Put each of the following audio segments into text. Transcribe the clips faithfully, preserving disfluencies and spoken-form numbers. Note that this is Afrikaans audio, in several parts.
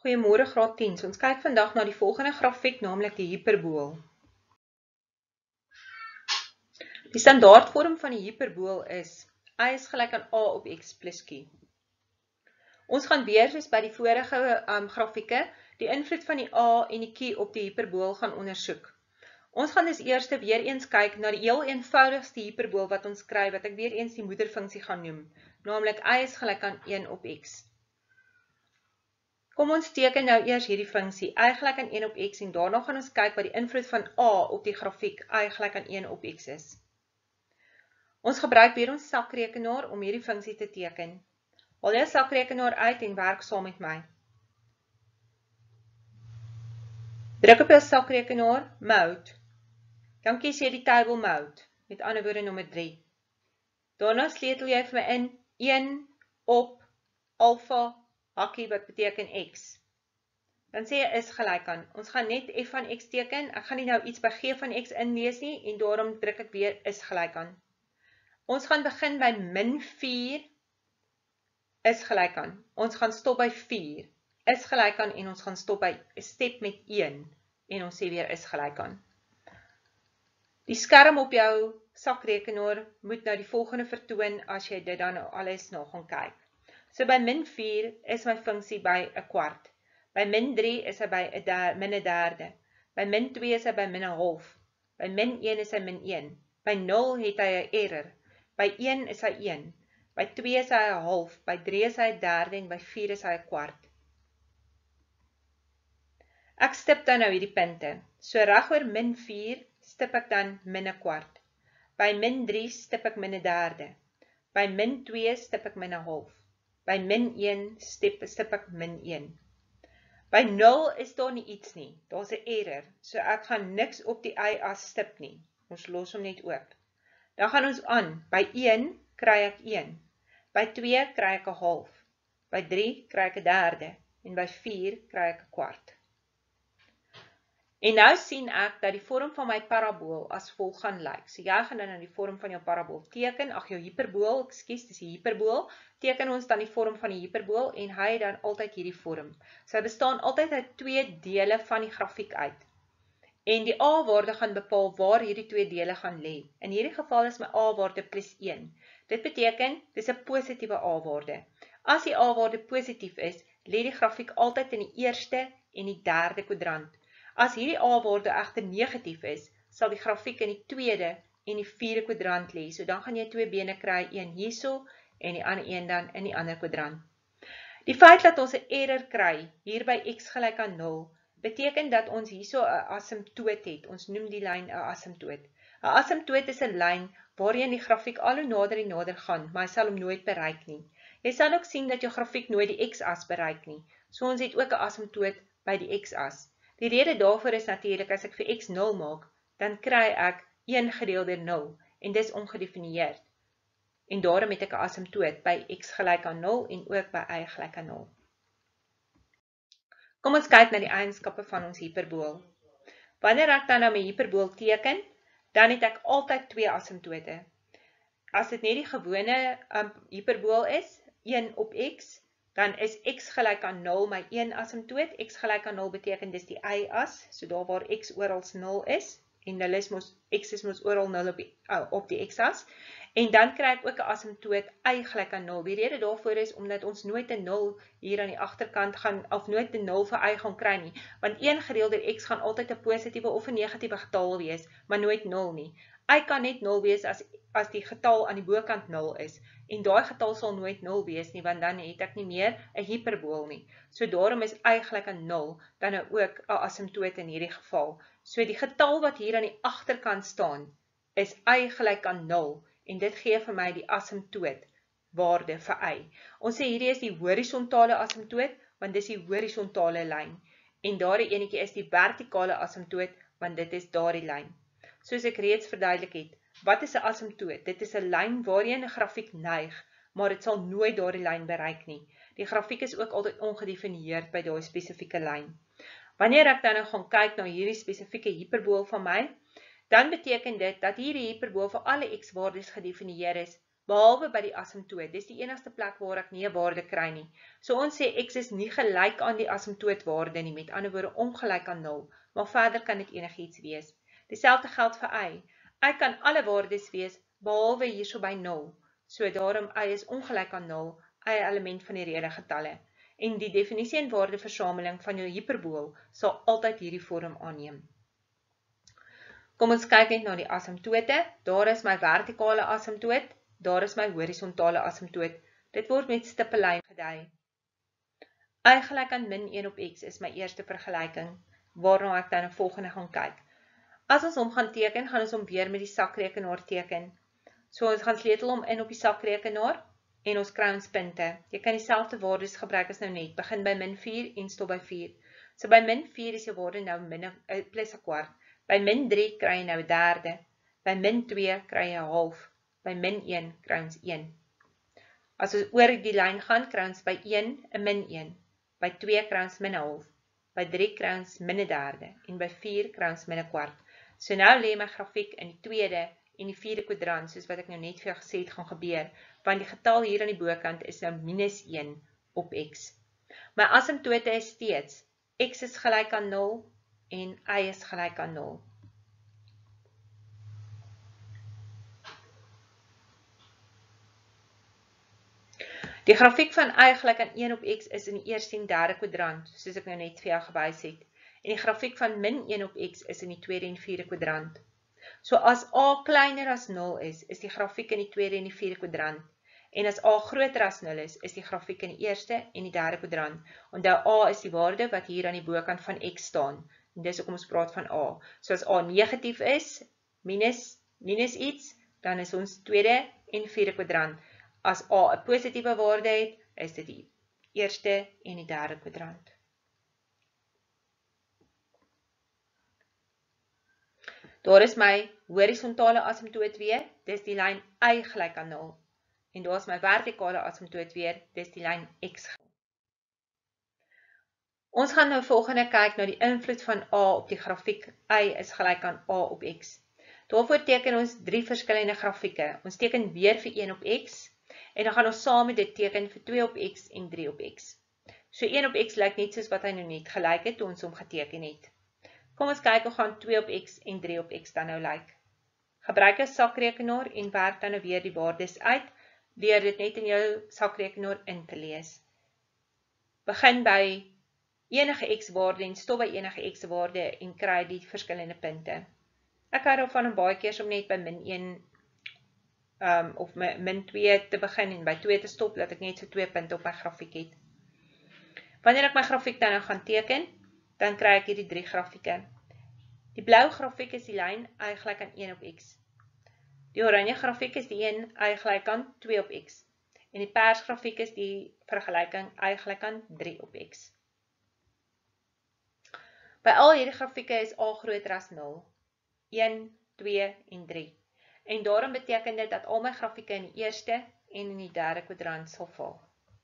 Goeiemôre graad tien. Ons kyk vandag na die volgende grafiek, naamlik die hiperbool. Die standaardvorm van die hiperbool is y is gelyk aan a op x plus q. Ons gaan weer soos by die vorige um, grafieke die invloed van die a en die q op die hiperbool gaan ondersoek. Ons gaan dus eers weer eens kyk na die heel eenvoudigste hiperbool wat ons kry, wat ek weer eens die moederfunksie gaan noem, naamlik y is gelyk aan een op x. Kom ons teken nou eers hierdie funksie y gelyk aan een op x en daarna gaan ons kyk wat die invloed van a op die grafiek y gelyk aan een op x is. Ons gebruik weer ons sakrekenaar om hierdie funksie te teken. Haal jou sakrekenaar uit en werk saam met my. Druk op jou sakrekenaar mode. Dan kies jy die table mode, met ander woorde nommer drie. Daarna sleutel jy vir my in een op alfa hakkie wat beteken x. Dan sê jy is gelyk aan. Ons gaan net f van x teken. Ek gaan nie nou iets by g van x inlees nie en daarom druk ek weer is gelyk aan. Ons gaan begin by min vier is gelyk aan. Ons gaan stop by vier is gelyk aan en ons gaan stop by step met een en ons sê weer is gelyk aan. Die skerm op jou sakrekenaar moet nou die volgende vertoon as jy dit dan alles na gaan kyk. So by min vier is my funksie by een kwart. By min drie is hy by een min een derde. By min twee is hy by min een half. By min een is hy min een. By nul het hy een error. By een is hy een. By twee is hy een half. By drie is hy een derde en by vier is hy een kwart. Ek stip dan nou hierdie punte. So reg oor min vier stip ek dan min een kwart. By min drie stip ek min een derde. By min twee stip ek min een half. By min een stip, stip ek min een. By nul is daar nie iets nie. Daar is een error. So ek gaan niks op die y-as stip nie. Ons los hom net oop. Dan gaan ons aan. By een kry ek een. By twee kry ek een half. By drie kry ek een derde. En by vier kry ek een kwart. En nou sien ek dat die vorm van my parabool as volg gaan lyk. So jy gaan dan in die vorm van jou parabool teken, ag jou hiperbool, ekskuus, dis die hiperbool, teken ons dan die vorm van die hiperbool en hy dan altyd hierdie vorm. So hy bestaan altyd uit twee dele van die grafiek uit. En die a-waarde gaan bepaal waar hierdie twee dele gaan lê. In hierdie geval is my a-waarde plus een. Dit beteken, dis 'n positiewe a-waarde. As die a-waarde positief is, lê die grafiek altyd in die eerste en die derde kwadrant. As hierdie a-waarde egter negatief is, sal die grafiek in die tweede en die vierde kwadrant lê. So dan gaan jy twee bene kry, een hierso en die ander een dan in die ander kwadrant. Die feit dat ons 'n error kry hier by x gelyk aan nul, beteken dat ons hierso 'n asymptoot het. Ons noem die lyn 'n asymptoot. 'n Asymptoot is 'n lyn waarheen die grafiek al hoe nader en nader gaan, maar hy sal hom nooit bereik nie. Jy sal ook sien dat jou grafiek nooit die x-as bereik nie. So ons het ook 'n asymptoot by die x-as. Die rede daarvoor is natuurlik as ek vir x nul maak, dan kry ek een gedeel deur nul en dis ongedefinieerd. En daarom het ek 'n asymptoot by x gelyk aan nul en ook by y gelyk aan nul. Kom ons kyk na die eienskappe van ons hiperbool. Wanneer ek dan nou my hiperbool teken, dan het ek altyd twee asymptote. As dit net die gewone um, hiperbool is, een op x, dan is x gelyk aan nul my een asymptoot. X gelyk aan nul beteken dis die y-as, so daar waar x oral nul is, en hulle is mos, x is mos oral nul op die, oh, op die x-as. En dan kry ek ook 'n asymptoot y gelyk aan nul. Die rede daarvoor is omdat ons nooit 'n nul hier aan die agterkant gaan, of nooit 'n nul vir y gaan kry nie. Want een gedeel deur x gaan altyd 'n positiewe of 'n negatiewe getal wees, maar nooit nul nie. Y kan net nul wees as, as die getal aan die bokant nul is. En daai getal sal nooit nul wees nie, want dan het ek nie meer 'n hiperbool nie. So daarom is y gelyk aan nul, dan nou ook 'n asymptoot in hierdie geval. So die getal wat hier aan die agterkant staan, is y gelyk aan nul, en dit gee vir my die asymptoot waarde vir y. Ons sê hierdie is die horisontale asymptoot, want dis die horisontale lyn. En daardie enetjie is die vertikale asymptoot, want dit is daardie lyn. Soos ek reeds verduidelik het, wat is 'n asymptoot? Dit is 'n lyn waarheen 'n grafiek neig, maar dit sal nooit daardie lyn bereik nie. Die grafiek is ook altyd ongedefinieerd by daardie spesifieke lyn. Wanneer ek dan nou gaan kyk na hierdie spesifieke hiperbool van my, dan beteken dit dat hierdie hiperbool vir alle x-waardes gedefinieer is behalwe by die asymptoot. Dis die enigste plek waar ek nie 'n waarde kry nie. So ons sê x is nie gelyk aan die asymptootwaarde nie, met ander woorde ongelyk aan nul, maar verder kan dit enigiets wees. Dieselfde geld vir y. Y kan alle waardes wees behalwe hierso by nul. So daarom y is ongelyk aan nul, y element van die reële getalle. En die definisie en waardeversameling van jou hiperbool sal altyd hierdie vorm aanneem. Kom ons kyk net na die asymptote. Daar is my vertikale asymptoot, daar is my horisontale asymptoot. Dit word met stippellyn gedui. Y gelyk aan min een op x is my eerste vergelyking, waarna ek dan 'n volgende gaan kyk. As ons hom gaan teken, gaan ons hom weer met die sakrekenaar teken. So ons gaan sleutel hom in op die sakrekenaar en ons kry ons punte. Jy kan dieselfde waardes gebruik as nou net. Begin by min vier en stop by vier. So by min vier is jou waarde nou min uh, plus 'n kwart. By min drie kry jy nou 'n derde. By min twee kry jy 'n half. By min een kry ons een. As ons oor die lyn gaan, kry ons by een 'n min een. By twee kry ons min 'n half. By drie kry ons min 'n derde. En by vier kry ons min 'n kwart. So nou lê my grafiek in die tweede en die vierde kwadrant, soos wat ek nou net vir jou gesê het gaan gebeur, want die getal hier aan die bokant is nou minus een op x. My asymptote is steeds, x is gelyk aan nul en y is gelyk aan nul. Die grafiek van y gelyk aan een op x is in die eerste en derde kwadrant, soos ek nou net vir jou gewys het. En die grafiek van min een op x is in die tweede en vierde kwadrant. So as a kleiner as nul is, is die grafiek in die tweede en die vierde kwadrant. En as a groter as nul is, is die grafiek in die eerste en die derde kwadrant. Onthou a is die waarde wat hier aan die bokant van x staan. En dis hoekom ons praat van a. So as a negatief is, minus, minus iets, dan is ons tweede en vierde kwadrant. As a 'n positiewe waarde het, is dit die eerste en die derde kwadrant. Daar is my horisontale asymptoot weer, dis die lyn y gelyk aan nul. En daar is my vertikale asymptoot weer, dis die lyn x. Ons gaan nou volgende kyk na die invloed van a op die grafiek y is gelyk aan a op x. Daarvoor teken ons drie verskillende grafieke. Ons teken weer vir een op x, en dan gaan ons saam met dit teken vir twee op x en drie op x. So een op x lyk net soos wat hy nou net gelyk het toe ons hom geteken het. Kom ons kyk hoe gaan twee op x en drie op x dan nou lyk. Gebruik 'n sakrekenaar en werk dan nou weer die waardes uit, deur dit net in jou sakrekenaar in te lees. Begin by enige x waarde en stop by enige x waarde en kry die verskillende punte. Ek hou daarvan om baie keer om net by min een um, of min twee te begin en by twee te stop, dat ek net so twee punte op my grafiek het. Wanneer ek my grafiek dan nou gaan teken, dan kry ek hierdie drie grafieke. Die blou grafiek is die lyn y gelyk aan een op x. Die oranje grafiek is die een y gelyk aan twee op x. En die pers grafiek is die vergelyking y gelyk aan drie op x. By al hierdie grafieke is a groter as nul. een, twee en drie. En daarom beteken dit dat al my grafieke in die eerste en in die derde kwadrant sal val.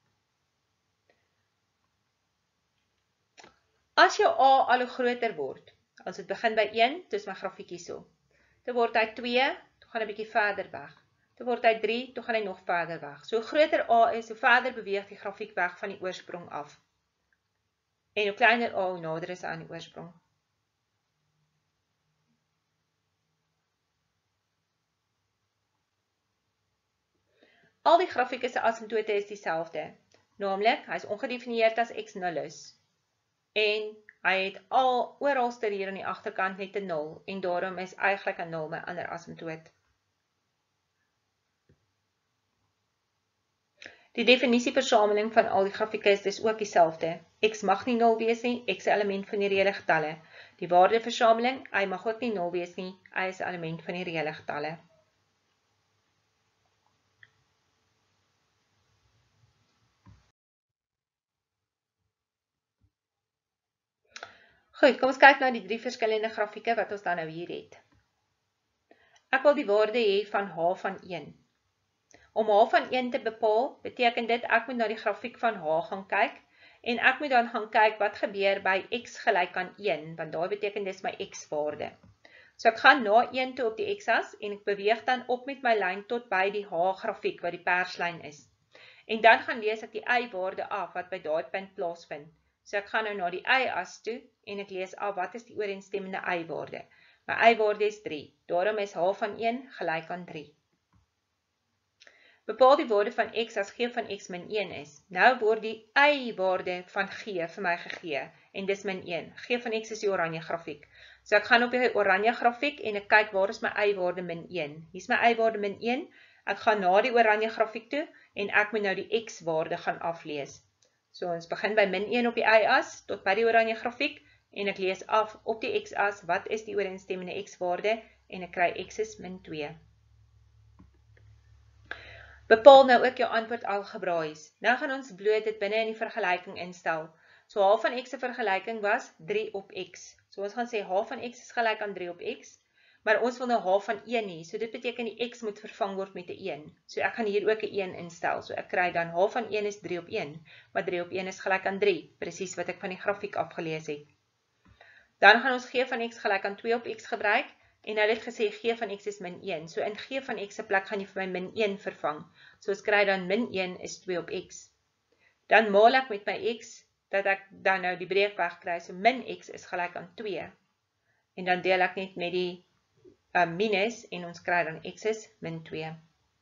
As jou a al hoe groter word, as dit begin by een, dis my grafiek hierso. Dan word hy twee, toe gaan hy 'n bietjie verder weg. Dan word hy drie, toe gaan hy nog verder weg. So hoe groter a is, hoe verder beweeg die grafiek weg van die oorsprong af. En hoe kleiner a, hoe nader is aan die oorsprong. Al die grafieke se asymptote is dieselfde, naamlik hy is ongedefinieerd as x nul is. En hy het al oralste hier aan die agterkant net 'n nul en daarom is y gelyk aan nul my ander asymptoot. Die definisieversameling van al die grafieke is dus ook dieselfde. X mag nie nul wees nie, x is 'n element van die reële getalle. Die waardeversameling, y mag ook nie nul wees nie, y is 'n element van die reële getalle. Goed, kom ons kyk na die drie verskillende grafieke wat ons dan nou hier het. Ek wil die waarde hê van h van een. Om h van een te bepaal, beteken dit ek moet na die grafiek van h gaan kyk, en ek moet dan gaan kyk wat gebeur by x gelyk aan een, want daai beteken dis my x waarde. So ek gaan na een toe op die x-as en ek beweeg dan op met my lyn tot by die H-grafiek wat die perslyn is. En dan gaan lees ek die y-waarde af wat by daai punt plaasvind. So ek gaan nou na die y-as toe en ek lees af wat is die ooreenstemmende y-waarde. My y-waarde is drie, daarom is h van een gelyk aan drie. Bepaal die waarde van x as g van x min een is. Nou word die y-waarde van g vir my gegee en dis min een. G van x is die oranje grafiek. So ek gaan op die oranje grafiek en ek kyk waar is my y-waarde min een. Hier is my y-waarde min een. Ek gaan na die oranje grafiek toe en ek moet nou die x-waarde gaan aflees. So ons begin by min een op die y-as tot by die oranje grafiek en ek lees af op die x-as wat is die ooreenstemmende x-waarde en ek kry x is min twee. Bepaal nou ook jou antwoord algebraïs. Nou gaan ons bloot dit binne in die vergelyking instel. So h van x se vergelyking was drie op x. So ons gaan sê h van x is gelyk aan drie op x, maar ons wil nou h van een hê. So dit beteken die x moet vervang word met 'n een. So ek gaan hier ook 'n een instel. So ek kry dan h van een is drie op een, maar drie op een is gelyk aan drie, presies wat ek van die grafiek afgelees het. Dan gaan ons g van x gelyk aan twee op x gebruik. En hulle het gesê g van x is min een. So in g van x se plek gaan jy vir my min een vervang. So ons kry dan min een is twee op x. Dan maal ek met my x, dat ek dan nou die breekweg kry. So min x is gelyk aan twee. En dan deel ek net met die uh, minus en ons kry dan x is min twee.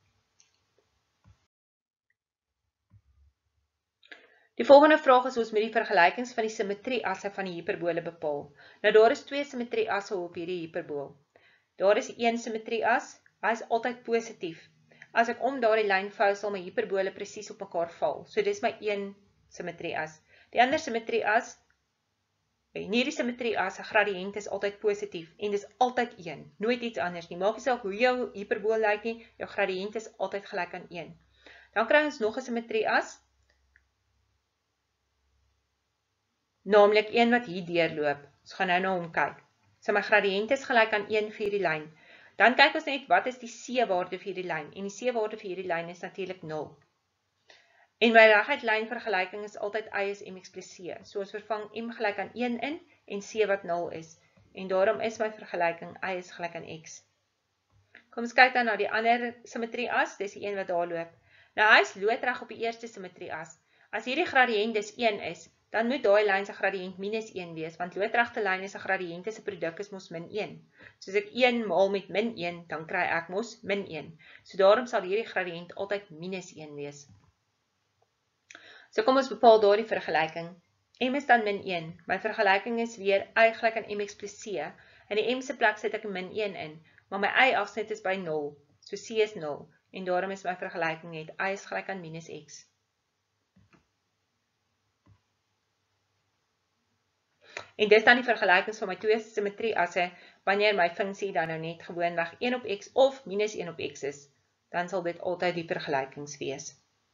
Die volgende vraag is ons met die vergelykings van die simmetrie-asse van die hiperbole bepaal. Nou daar is twee simmetrie-asse op hierdie hiperbool. Daar is een simmetrie-as, hy is altyd positief. As ek om daardie lyn vou, sal my hiperbole presies op mekaar val. So dis my een simmetrie-as. Die ander simmetrie-as, in hierdie simmetrie-as, 'n gradiënt is altyd positief en dis altyd een, nooit iets anders nie. Maak nie saak hoe jou hiperbool lyk nie, jou gradiënt is altyd gelyk aan een. Dan kry ons nog 'n simmetrie-as, naamlik een wat hier deurloop. Ons gaan nou na hom kyk. So my gradiënt is gelyk aan een vir hierdie lyn. Dan kyk ons net wat is die c-waarde vir hierdie lyn. En die c-waarde vir hierdie lyn is natuurlik nul. En my reguit lyn vergelyking is altyd y is mx plus c. So ons vervang m gelyk aan een in en c wat nul is. En daarom is my vergelyking y is gelyk aan x. Kom ons kyk dan na die ander simmetrie-as, dis die een wat daar loop. Nou hy is loodreg op die eerste simmetrie-as. As hierdie gradiënt dus een is, dan moet daai lyn se gradiënt minus een wees, want loodregte lyne se gradiënte se produk is mos min een. So as ek een maal met min een, dan kry ek mos min een. So daarom sal hierdie gradiënt altyd minus een wees. So kom ons bepaal daardie vergelyking. M is dan min een. My vergelyking is weer y gelyk aan mx plus c. In die m se plek sit ek min een in, maar my y afsnit is by nul. So c is nul. En daarom is my vergelyking net y is gelyk aan minus x. En dis dan die vergelykings van my twee simmetrie-asse, wanneer my funksie dan nou net gewoonweg een op x of minus een op x is, dan sal dit altyd die vergelykings wees.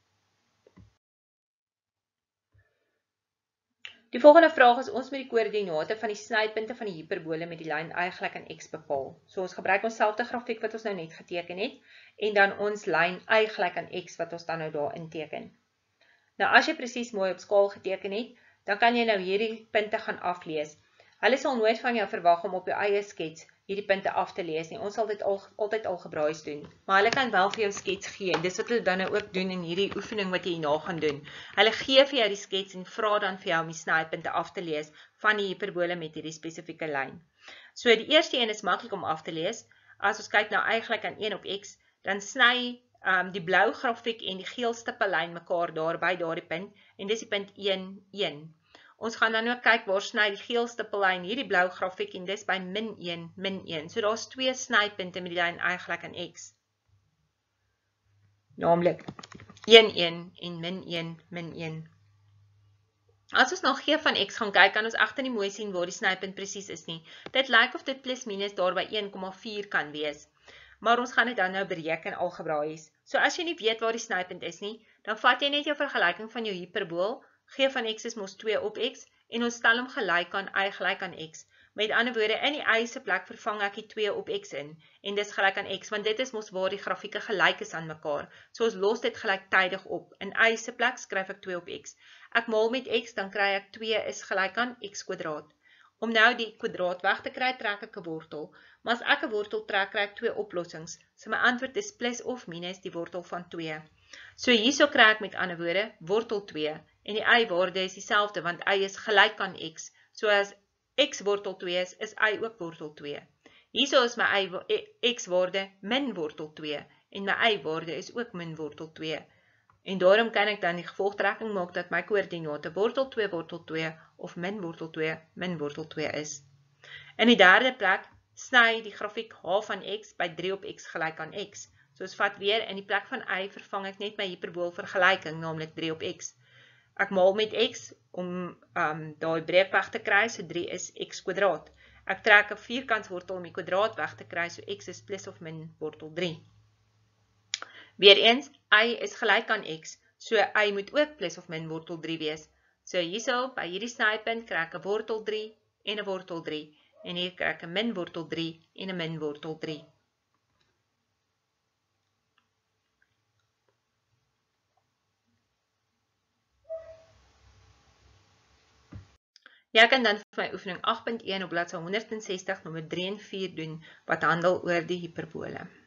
Die volgende vraag is ons met die koördinate van die snypunte van die hiperbole met die lyn y gelyk aan x bepaal. So ons gebruik ons selfde grafiek wat ons nou net geteken het, en dan ons lyn y gelyk aan x wat ons dan nou daar inteken. Nou as jy presies mooi op skaal geteken het, dan kan jy nou hierdie punte gaan aflees. Hulle sal nooit van jou verwag om op jou eie skets hierdie punte af te lees nie. Ons sal dit al, altyd algebraïs doen. Maar hulle kan wel vir jou skets gee. Dis wat hulle dan nou ook doen in hierdie oefening wat jy hierna gaan doen. Hulle gee vir jou die skets en vra dan vir jou om die snypunte af te lees van die hiperbole met hierdie spesifieke lyn. So die eerste een is maklik om af te lees. As ons kyk na y gelyk aan een op x, dan sny Um, die blou grafiek en die geel stippellyn mekaar daar by daardie punt, en dis die punt een, een. Ons gaan dan ook kyk waar sny die geel stippellyn hierdie blou grafiek en dis by min een, min een. So daar's twee snypunte met die lyn y gelyk aan x. Naamlik een, een en min een, min een. As ons na g van x gaan kyk, kan ons egter nie mooi sien waar die snypunt presies is nie. Dit lyk of dit plus minus daar by een komma vier kan wees. Maar ons gaan dit dan nou bereken algebraïs. So as jy nie weet waar die snypunt is nie, dan vat jy net jou vergelyking van jou hiperbool, g van x is mos twee op x, en ons stel hom gelyk aan y gelyk aan x. Met ander woorde, in die y se plek vervang ek die twee op x in, en dis gelyk aan x, want dit is mos waar die grafieke gelyk is aan mekaar. So ons los dit gelyktydig op. In y se plek skryf ek twee op x. Ek maal met x, dan kry ek twee is gelyk aan x kwadraat. Om nou die kwadraat weg te kry, trek ek 'n wortel. Maar as ek 'n wortel trek, kry ek twee oplossings. So my antwoord is plus of minus die wortel van twee. So hierso kry ek met ander woorde wortel twee en die y-waarde is dieselfde want y is gelyk aan x. So as x wortel twee is, is y ook wortel twee. Hierso is my y, x-waarde min wortel twee en my y-waarde is ook min wortel twee. En daarom kan ek dan die gevolgtrekking maak dat my koördinate wortel twee wortel twee of min wortel twee min wortel twee is. In die derde plek sny die grafiek h van x by drie op x gelyk aan x. So ons vat weer in die plek van y vervang ek net my hiperbool vergelyking, naamlik drie op x. Ek maal met x om um, daai breekweg te kry, so drie is x kwadraat. Ek trek 'n vierkantswortel om die kwadraat weg te kry, so x is plus of min wortel drie. Weereens, y is gelyk aan x, so y moet ook plus of min wortel drie wees. So hierso, by hierdie snypunt kry ek 'n wortel drie en 'n wortel drie. En hier kry ek 'n min wortel drie en 'n min wortel drie. Jy kan dan vir my oefening agt punt een op bladsy honderd ses nommer drie en vier doen wat handel oor die hiperbole.